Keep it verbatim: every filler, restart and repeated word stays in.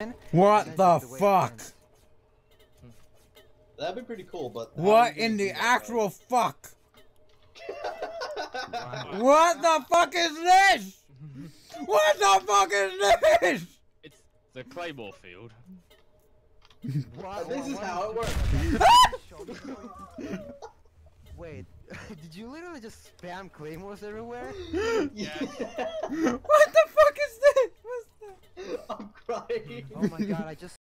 What the fuck? That'd be pretty cool, but what in the actual fuck? What the fuck is this? What the fuck is this? It's the Claymore Field. What? This is how it works. Wait, did you literally just spam claymores everywhere? Yeah. What the fuck is this? What's that? I'm crying. Oh my god, I just